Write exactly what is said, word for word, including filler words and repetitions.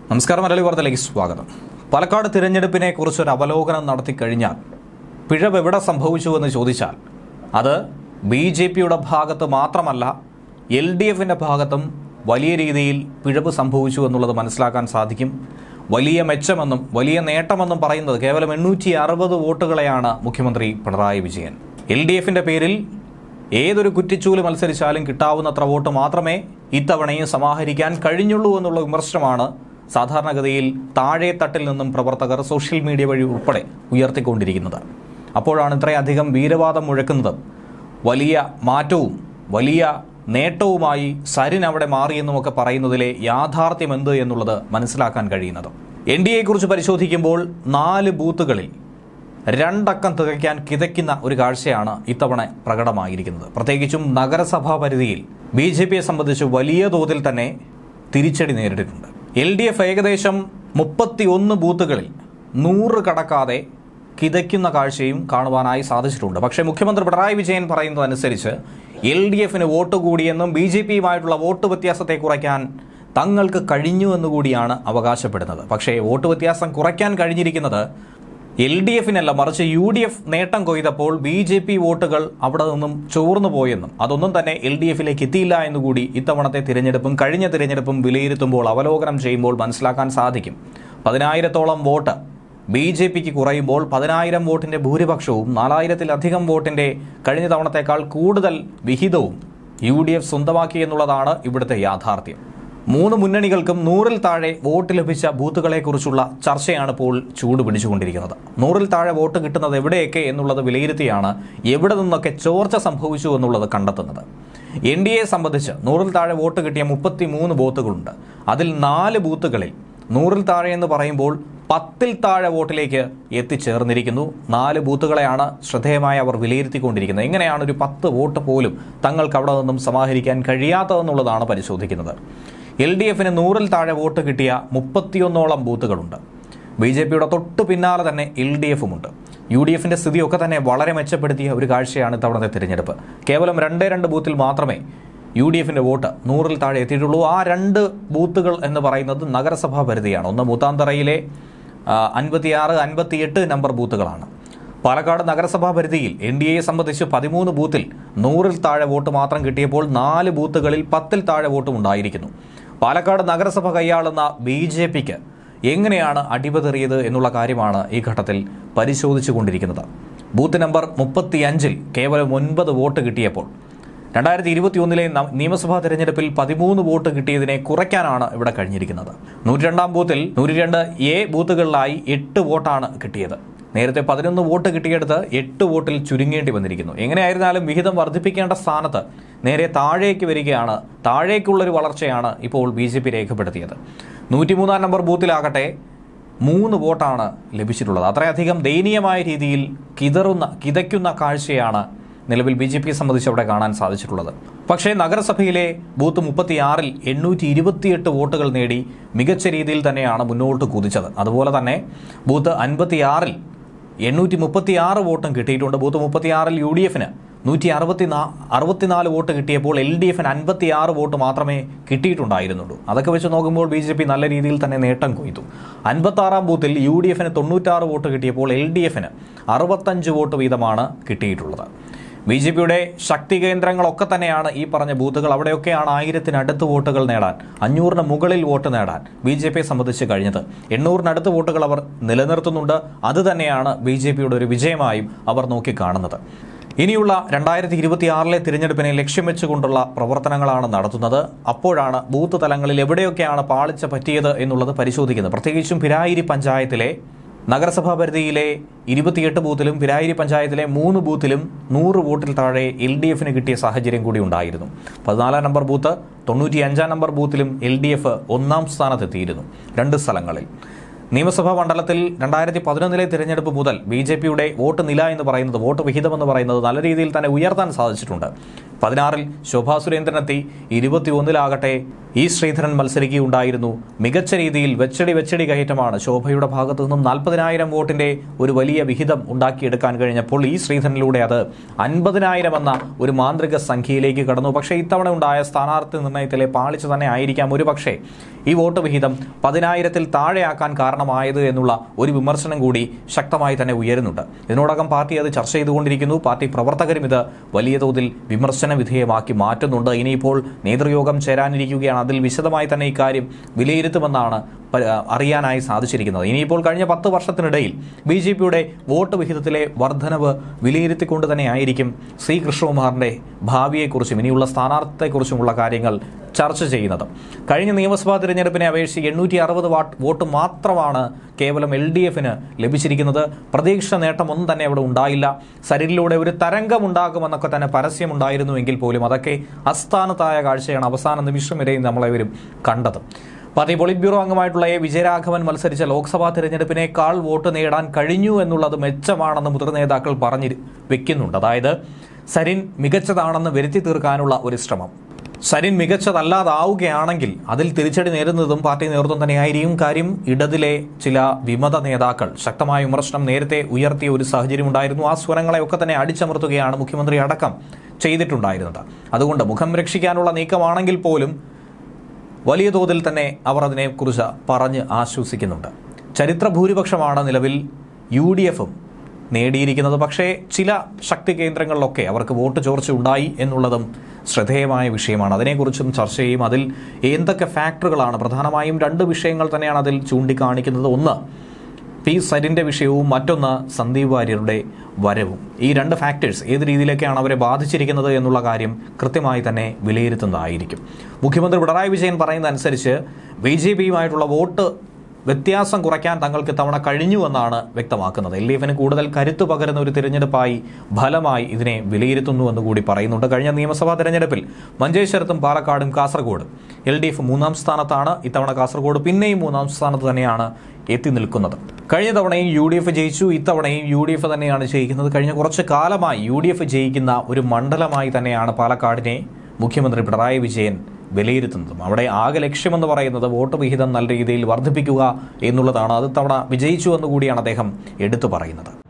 നമസ്കാരം, മലയാളി വാർത്തയിലേക്ക് സ്വാഗതം. പാലക്കാട് തിരഞ്ഞെടുപ്പിനെ കുറിച്ചൊരു അവലോകനം നടത്തി കഴിഞ്ഞാൽ പിഴവ് എവിടെ സംഭവിച്ചുവെന്ന് ചോദിച്ചാൽ അത് ബി ജെ പിയുടെ ഭാഗത്ത് മാത്രമല്ല, എൽ ഡി എഫിൻ്റെ ഭാഗത്തും വലിയ രീതിയിൽ പിഴവ് സംഭവിച്ചു എന്നുള്ളത് മനസ്സിലാക്കാൻ സാധിക്കും. വലിയ മെച്ചമെന്നും വലിയ നേട്ടമെന്നും പറയുന്നത് കേവലം എണ്ണൂറ്റി അറുപത് വോട്ടുകളെയാണ് മുഖ്യമന്ത്രി പിണറായി വിജയൻ. എൽ ഡി എഫിൻ്റെ പേരിൽ ഏതൊരു കുറ്റിച്ചൂല് മത്സരിച്ചാലും കിട്ടാവുന്നത്ര വോട്ട് മാത്രമേ ഇത്തവണയും സമാഹരിക്കാൻ കഴിഞ്ഞുള്ളൂ എന്നുള്ള വിമർശനമാണ് സാധാരണഗതിയിൽ താഴെ തട്ടിൽ നിന്നും പ്രവർത്തകർ സോഷ്യൽ മീഡിയ വഴി ഉൾപ്പെടെ ഉയർത്തിക്കൊണ്ടിരിക്കുന്നത്. അപ്പോഴാണ് ഇത്രയധികം വീരവാദം മുഴക്കുന്നതും വലിയ മാറ്റവും വലിയ നേട്ടവുമായി സരിൻ അവിടെ മാറിയെന്നുമൊക്കെ പറയുന്നതിലെ യാഥാർത്ഥ്യം എന്ത് എന്നുള്ളത് മനസ്സിലാക്കാൻ കഴിയുന്നത്. എൻ ഡി എയെക്കുറിച്ച് പരിശോധിക്കുമ്പോൾ നാല് ബൂത്തുകളിൽ രണ്ടക്കം തികയ്ക്കാൻ കിതയ്ക്കുന്ന ഒരു കാഴ്ചയാണ് ഇത്തവണ പ്രകടമായിരിക്കുന്നത്. പ്രത്യേകിച്ചും നഗരസഭാ പരിധിയിൽ ബി ജെ പിയെ സംബന്ധിച്ച് വലിയ തോതിൽ തന്നെ തിരിച്ചടി നേരിട്ടിട്ടുണ്ട്. എൽ ഡി എഫ് ഏകദേശം മുപ്പത്തി ഒന്ന് ബൂത്തുകളിൽ നൂറ് കടക്കാതെ കിതയ്ക്കുന്ന കാഴ്ചയും കാണുവാനായി സാധിച്ചിട്ടുണ്ട്. പക്ഷേ മുഖ്യമന്ത്രി പിണറായി വിജയൻ പറയുന്നതനുസരിച്ച് എൽ ഡി എഫിന് വോട്ട് കൂടിയെന്നും ബി ജെ പിയുമായിട്ടുള്ള വോട്ട് വ്യത്യാസത്തെ കുറയ്ക്കാൻ തങ്ങൾക്ക് കഴിഞ്ഞു എന്നുകൂടിയാണ് അവകാശപ്പെടുന്നത്. പക്ഷേ വോട്ട് വ്യത്യാസം കുറയ്ക്കാൻ കഴിഞ്ഞിരിക്കുന്നത് എൽ ഡി എഫിനല്ല, മറിച്ച് യു ഡി എഫ് നേട്ടം കൊയ്തപ്പോൾ ബി ജെ പി വോട്ടുകൾ അവിടെ നിന്നും ചോർന്നു പോയെന്നും അതൊന്നും തന്നെ എൽ ഡി എഫിലേക്ക് എത്തിയില്ല എന്നുകൂടി ഇത്തവണത്തെ തിരഞ്ഞെടുപ്പും കഴിഞ്ഞ തിരഞ്ഞെടുപ്പും വിലയിരുത്തുമ്പോൾ അവലോകനം ചെയ്യുമ്പോൾ മനസ്സിലാക്കാൻ സാധിക്കും. പതിനായിരത്തോളം വോട്ട് ബി ജെ പിക്ക് കുറയുമ്പോൾ പതിനായിരം വോട്ടിൻ്റെ ഭൂരിപക്ഷവും നാലായിരത്തിലധികം വോട്ടിൻ്റെ കഴിഞ്ഞ തവണത്തേക്കാൾ കൂടുതൽ വിഹിതവും യു ഡി എഫ് സ്വന്തമാക്കി എന്നുള്ളതാണ് ഇവിടുത്തെ യാഥാർത്ഥ്യം. മൂന്ന് മുന്നണികൾക്കും നൂറിൽ താഴെ വോട്ട് ലഭിച്ച ബൂത്തുകളെക്കുറിച്ചുള്ള ചർച്ചയാണ് ഇപ്പോൾ ചൂട് പിടിച്ചുകൊണ്ടിരിക്കുന്നത്. നൂറിൽ താഴെ വോട്ട് കിട്ടുന്നത് എവിടെയൊക്കെ എന്നുള്ളത് വിലയിരുത്തിയാണ് എവിടെ നിന്നൊക്കെ ചോർച്ച സംഭവിച്ചു എന്നുള്ളത് കണ്ടെത്തുന്നത്. എൻ ഡി എയെ സംബന്ധിച്ച് നൂറിൽ താഴെ വോട്ട് കിട്ടിയ മുപ്പത്തി മൂന്ന് ബൂത്തുകളുണ്ട്. അതിൽ നാല് ബൂത്തുകളിൽ നൂറിൽ താഴെ എന്ന് പറയുമ്പോൾ പത്തിൽ താഴെ വോട്ടിലേക്ക് എത്തിച്ചേർന്നിരിക്കുന്നു. നാല് ബൂത്തുകളെയാണ് ശ്രദ്ധേയമായി അവർ വിലയിരുത്തിക്കൊണ്ടിരിക്കുന്നത്. എങ്ങനെയാണ് ഒരു പത്ത് വോട്ട് പോലും തങ്ങൾക്ക് അവിടെ നിന്നും സമാഹരിക്കാൻ കഴിയാത്തതെന്നുള്ളതാണ് പരിശോധിക്കുന്നത്. എൽ ഡി എഫിന് നൂറിൽ താഴെ വോട്ട് കിട്ടിയ മുപ്പത്തിയൊന്നോളം ബൂത്തുകളുണ്ട്. ബി ജെ പിയുടെ തൊട്ട് പിന്നാലെ തന്നെ എൽ ഡി എഫുമുണ്ട്. യു ഡി എഫിൻ്റെ സ്ഥിതിയൊക്കെ തന്നെ വളരെ മെച്ചപ്പെടുത്തിയ ഒരു കാഴ്ചയാണ് ഇത്തവണത്തെ തിരഞ്ഞെടുപ്പ്. കേവലം രണ്ടേ രണ്ട് ബൂത്തിൽ മാത്രമേ യു ഡി എഫിൻ്റെ വോട്ട് നൂറിൽ താഴെ എത്തിയിട്ടുള്ളൂ. ആ രണ്ട് ബൂത്തുകൾ എന്ന് പറയുന്നത് നഗരസഭാ പരിധിയാണ്. ഒന്ന് മൂത്താന്തറയിലെ അൻപത്തിയാറ് അൻപത്തിയെട്ട് നമ്പർ ബൂത്തുകളാണ്. പാലക്കാട് നഗരസഭാ പരിധിയിൽ എൻ ഡി എയെ സംബന്ധിച്ച് പതിമൂന്ന് ബൂത്തിൽ നൂറിൽ താഴെ വോട്ട് മാത്രം കിട്ടിയപ്പോൾ നാല് ബൂത്തുകളിൽ പത്തിൽ താഴെ വോട്ടും ഉണ്ടായിരിക്കുന്നു. പാലക്കാട് നഗരസഭ കൈയാളുന്ന ബി ജെ പിക്ക് എങ്ങനെയാണ് അടിപതറിയത് എന്നുള്ള കാര്യമാണ് ഈ ഘട്ടത്തിൽ പരിശോധിച്ചു കൊണ്ടിരിക്കുന്നത്. ബൂത്ത് നമ്പർ മുപ്പത്തി അഞ്ചിൽ കേവലം ഒൻപത് വോട്ട് കിട്ടിയപ്പോൾ രണ്ടായിരത്തി ഇരുപത്തി ഒന്നിലെ നിയമസഭാ തെരഞ്ഞെടുപ്പിൽ പതിമൂന്ന് വോട്ട് കിട്ടിയതിനെ കുറയ്ക്കാനാണ് ഇവിടെ കഴിഞ്ഞിരിക്കുന്നത്. നൂറ്റി രണ്ടാം ബൂത്തിൽ നൂറ്റി രണ്ട് എ ബൂത്തുകളിലായി എട്ട് വോട്ടാണ് കിട്ടിയത്. നേരത്തെ പതിനൊന്ന് വോട്ട് കിട്ടിയെടുത്ത് എട്ട് വോട്ടിൽ ചുരുങ്ങേണ്ടി വന്നിരിക്കുന്നു. എങ്ങനെയായിരുന്നാലും വിഹിതം വർദ്ധിപ്പിക്കേണ്ട സ്ഥാനത്ത് നേരെ താഴേക്ക് വരികയാണ്. താഴേക്കുള്ളൊരു വളർച്ചയാണ് ഇപ്പോൾ ബി ജെ പി രേഖപ്പെടുത്തിയത്. നൂറ്റിമൂന്നാം നമ്പർ ബൂത്തിലാകട്ടെ മൂന്ന് വോട്ടാണ് ലഭിച്ചിട്ടുള്ളത്. അത്രയധികം ദയനീയമായ രീതിയിൽ കിതറുന്ന കിതയ്ക്കുന്ന കാഴ്ചയാണ് നിലവിൽ ബി ജെ പിയെ സംബന്ധിച്ച് അവിടെ കാണാൻ സാധിച്ചിട്ടുള്ളത്. പക്ഷേ നഗരസഭയിലെ ബൂത്ത് മുപ്പത്തിയാറിൽ എണ്ണൂറ്റി ഇരുപത്തിയെട്ട് വോട്ടുകൾ നേടി മികച്ച രീതിയിൽ തന്നെയാണ് മുന്നോട്ട് കുതിച്ചത്. അതുപോലെ തന്നെ ബൂത്ത് അൻപത്തിയാറിൽ എണ്ണൂറ്റി മുപ്പത്തിയാറ് വോട്ടും കിട്ടിയിട്ടുണ്ട്. ബൂത്ത് മുപ്പത്തിയാറിൽ യു ഡി എഫിന് നൂറ്റി അറുപത്തി നാ അറുപത്തിനാല് വോട്ട് കിട്ടിയപ്പോൾ എൽ ഡി എഫിന് അൻപത്തിയാറ് വോട്ട് മാത്രമേ കിട്ടിയിട്ടുണ്ടായിരുന്നുള്ളൂ. അതൊക്കെ വെച്ച് നോക്കുമ്പോൾ ബി ജെ പി നല്ല രീതിയിൽ തന്നെ നേട്ടം കൊയ്തു. അൻപത്താറാം ബൂത്തിൽ യു ഡി എഫിന് തൊണ്ണൂറ്റാറ് വോട്ട് കിട്ടിയപ്പോൾ എൽ ഡി എഫിന് അറുപത്തഞ്ച് വോട്ട് വീതമാണ് കിട്ടിയിട്ടുള്ളത്. ബി ജെ പിയുടെ ശക്തി കേന്ദ്രങ്ങളൊക്കെ തന്നെയാണ് ഈ പറഞ്ഞ ബൂത്തുകൾ. അവിടെയൊക്കെയാണ് ആയിരത്തിനടുത്ത് വോട്ടുകൾ നേടാൻ, അഞ്ഞൂറിന് മുകളിൽ വോട്ട് നേടാൻ ബി ജെ പിയെ സംബന്ധിച്ച് കഴിഞ്ഞത്. എണ്ണൂറിനടുത്ത് വോട്ടുകൾ അവർ നിലനിർത്തുന്നുണ്ട്. അത് തന്നെയാണ് ബി ജെ പിയുടെ ഒരു വിജയമായും അവർ നോക്കിക്കാണുന്നത്. ഇനിയുള്ള രണ്ടായിരത്തി ഇരുപത്തിയാറിലെ തിരഞ്ഞെടുപ്പിനെ ലക്ഷ്യം വെച്ചുകൊണ്ടുള്ള പ്രവർത്തനങ്ങളാണ് നടത്തുന്നത്. അപ്പോഴാണ് ബൂത്ത് തലങ്ങളിൽ എവിടെയൊക്കെയാണ് പാളിച്ച പറ്റിയത് എന്നുള്ളത് പരിശോധിക്കുന്നത്. പ്രത്യേകിച്ചും പിരായിരി പഞ്ചായത്തിലെ നഗരസഭാ പരിധിയിലെ ഇരുപത്തിയെട്ട് ബൂത്തിലും പിരായിരി പഞ്ചായത്തിലെ മൂന്ന് ബൂത്തിലും നൂറ് വോട്ടിൽ താഴെ എൽ ഡി എഫിന് കിട്ടിയ സാഹചര്യം കൂടി ഉണ്ടായിരുന്നു. പതിനാലാം നമ്പർ ബൂത്ത് തൊണ്ണൂറ്റി അഞ്ചാം നമ്പർ ബൂത്തിലും എൽ ഡി എഫ് ഒന്നാം സ്ഥാനത്തെത്തിയിരുന്നു രണ്ട് സ്ഥലങ്ങളിൽ. നിയമസഭാ മണ്ഡലത്തിൽ രണ്ടായിരത്തി പതിനൊന്നിലെ തിരഞ്ഞെടുപ്പ് മുതൽ ബി ജെ പിയുടെ വോട്ട് നില എന്ന് പറയുന്നത്, വോട്ട് വിഹിതം എന്ന് പറയുന്നത് നല്ല രീതിയിൽ തന്നെ ഉയർത്താൻ സാധിച്ചിട്ടുണ്ട്. പതിനാറിൽ ശോഭാ സുരേന്ദ്രനെത്തി, ഇരുപത്തിയൊന്നിലാകട്ടെ ഇ ശ്രീധരൻ മത്സരിക്കുകയുണ്ടായിരുന്നു. മികച്ച രീതിയിൽ വെച്ചടി വെച്ചടി കയറ്റമാണ് ശോഭയുടെ ഭാഗത്തു നിന്നും. നാൽപ്പതിനായിരം വോട്ടിന്റെ ഒരു വലിയ വിഹിതം ഉണ്ടാക്കിയെടുക്കാൻ കഴിഞ്ഞപ്പോൾ ഇ ശ്രീധരനിലൂടെ അത് അൻപതിനായിരം എന്ന ഒരു മാന്ത്രിക സംഖ്യയിലേക്ക് കടന്നു. പക്ഷേ ഇത്തവണ ഉണ്ടായ സ്ഥാനാർത്ഥി നിർണയത്തിലെ പാളിച്ച തന്നെ ആയിരിക്കാം ഒരു പക്ഷേ ഈ വോട്ട് വിഹിതം പതിനായിരത്തിൽ താഴെയാക്കാൻ കാരണമായത് എന്നുള്ള ഒരു വിമർശനം കൂടി ശക്തമായി തന്നെ ഉയരുന്നുണ്ട്. ഇതിനോടകം പാർട്ടി അത് ചർച്ച ചെയ്തുകൊണ്ടിരിക്കുന്നു. പാർട്ടി പ്രവർത്തകരും ഇത് വലിയ തോതിൽ വിമർശന വിധേയമാക്കി മാറ്റുന്നുണ്ട്. ഇനിയിപ്പോൾ നേതൃയോഗം ചേരാനിരിക്കുകയാണ്. അതിൽ വിശദമായി തന്നെ ഇക്കാര്യം വിലയിരുത്തുമെന്നാണ് അറിയാനായി സാധിച്ചിരിക്കുന്നത്. ഇനിയിപ്പോൾ കഴിഞ്ഞ പത്ത് വർഷത്തിനിടയിൽ ബി ജെ പിയുടെ വോട്ട് വിഹിതത്തിലെ വർധനവ് വിലയിരുത്തിക്കൊണ്ട് തന്നെ ആയിരിക്കും സി കൃഷ്ണകുമാറിന്റെ ഭാവിയെക്കുറിച്ചും ഇനിയുള്ള സ്ഥാനാർത്ഥിത്തെക്കുറിച്ചുമുള്ള കാര്യങ്ങൾ ചർച്ച ചെയ്യുന്നത്. കഴിഞ്ഞ നിയമസഭാ തിരഞ്ഞെടുപ്പിനെ അപേക്ഷിച്ച് എണ്ണൂറ്റി അറുപത് വോട്ട് മാത്രമാണ് കേവലം എൽ ഡി എഫിന് ലഭിച്ചിരിക്കുന്നത്. പ്രതീക്ഷ നേട്ടമൊന്നും തന്നെ അവിടെ ഉണ്ടായില്ല. സരിനിലൂടെ ഒരു തരംഗം ഉണ്ടാകുമെന്നൊക്കെ തന്നെ പരസ്യമുണ്ടായിരുന്നുവെങ്കിൽ പോലും അതൊക്കെ അസ്ഥാനത്തായ കാഴ്ചയാണ് അവസാന നിമിഷം വരെയും നമ്മളെവരും കണ്ടത്. പാർട്ടി പോളിറ്റ് ബ്യൂറോ അംഗമായിട്ടുള്ള എ വിജയരാഘവൻ മത്സരിച്ച ലോക്സഭാ തിരഞ്ഞെടുപ്പിനേക്കാൾ വോട്ട് നേടാൻ കഴിഞ്ഞു എന്നുള്ളത് മെച്ചമാണെന്ന് മുതിർന്ന നേതാക്കൾ പറഞ്ഞു വെക്കുന്നുണ്ട്. അതായത് സരിൻ മികച്ചതാണെന്ന് വരുത്തി തീർക്കാനുള്ള ഒരു ശ്രമം. സരിൻ മികച്ചതല്ലാതാവുകയാണെങ്കിൽ അതിൽ തിരിച്ചടി നേരിടുന്നതും പാർട്ടി നേതൃത്വം തന്നെയായിരിക്കും. കാര്യം ഇടതിലെ ചില വിമത നേതാക്കൾ ശക്തമായ വിമർശനം നേരത്തെ ഉയർത്തിയ ഒരു സാഹചര്യം ഉണ്ടായിരുന്നു. ആ സ്വരങ്ങളെയൊക്കെ തന്നെ അടിച്ചമർത്തുകയാണ് മുഖ്യമന്ത്രി അടക്കം ചെയ്തിട്ടുണ്ടായിരുന്നത്. അതുകൊണ്ട് മുഖം രക്ഷിക്കാനുള്ള നീക്കമാണെങ്കിൽ പോലും വലിയ തോതിൽ തന്നെ അവർ അതിനെക്കുറിച്ച് പറഞ്ഞ് ആശ്വസിക്കുന്നുണ്ട്. ചരിത്ര ഭൂരിപക്ഷമാണ് നിലവിൽ യു ഡി എഫും നേടിയിരിക്കുന്നത്. പക്ഷേ ചില ശക്തി കേന്ദ്രങ്ങളിലൊക്കെ അവർക്ക് വോട്ട് ചോർച്ച ഉണ്ടായി എന്നുള്ളതും ശ്രദ്ധേയമായ വിഷയമാണ്. അതിനെക്കുറിച്ചും ചർച്ച ചെയ്യും. അതിൽ എന്തൊക്കെ ഫാക്ടറുകളാണ്, പ്രധാനമായും രണ്ട് വിഷയങ്ങൾ തന്നെയാണ് അതിൽ ചൂണ്ടിക്കാണിക്കുന്നത്. ഒന്ന് പി സരിന്റെ വിഷയവും മറ്റൊന്ന് സന്ദീപ് വാര്യരുടെ വരവും. ഈ രണ്ട് ഫാക്ടേഴ്സ് ഏത് രീതിയിലേക്കാണ് അവരെ ബാധിച്ചിരിക്കുന്നത് എന്നുള്ള കാര്യം കൃത്യമായി തന്നെ വിലയിരുത്തുന്നതായിരിക്കും. മുഖ്യമന്ത്രി പിണറായി വിജയൻ പറയുന്നതനുസരിച്ച് ബി ജെ പിയുമായിട്ടുള്ള വോട്ട് വ്യത്യാസം കുറയ്ക്കാൻ തങ്ങൾക്ക് തവണ കഴിഞ്ഞുവെന്നാണ് വ്യക്തമാക്കുന്നത്. എൽ ഡി എഫിന് കൂടുതൽ കരുത്തു പകരുന്ന ഒരു തിരഞ്ഞെടുപ്പായി ഫലമായി ഇതിനെ വിലയിരുത്തുന്നുവെന്ന് കൂടി പറയുന്നുണ്ട്. കഴിഞ്ഞ നിയമസഭാ തെരഞ്ഞെടുപ്പിൽ മഞ്ചേശ്വരത്തും പാലക്കാടും കാസർഗോഡും എൽ ഡി എഫ് മൂന്നാം സ്ഥാനത്താണ്. ഇത്തവണ കാസർഗോഡ് പിന്നെയും മൂന്നാം സ്ഥാനത്ത് തന്നെയാണ് എത്തി നിൽക്കുന്നത്. കഴിഞ്ഞ തവണയും യു ഡി എഫ് ജയിച്ചു, ഇത്തവണയും യു ഡി എഫ് തന്നെയാണ് ജയിക്കുന്നത്. കഴിഞ്ഞ കുറച്ച് കാലമായി യു ഡി എഫ് ജയിക്കുന്ന ഒരു മണ്ഡലമായി തന്നെയാണ് പാലക്കാടിനെ മുഖ്യമന്ത്രി പിണറായി വിജയൻ വിലയിരുത്തുന്നതും. അവിടെ ആകെ ലക്ഷ്യമെന്ന് പറയുന്നത് വോട്ട് വിഹിതം നല്ല രീതിയിൽ വർദ്ധിപ്പിക്കുക എന്നുള്ളതാണ്. അത് തവണ വിജയിച്ചു എന്നുകൂടിയാണ് അദ്ദേഹം എടുത്തു പറയുന്നത്.